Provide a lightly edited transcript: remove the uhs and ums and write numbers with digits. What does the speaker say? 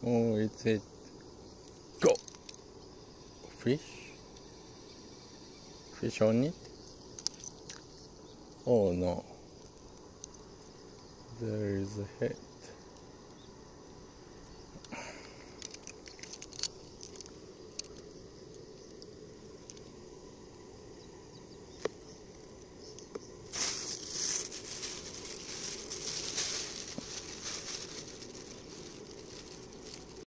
Oh, it's it. Go! Fish? Fish on it? Oh no. There is a head.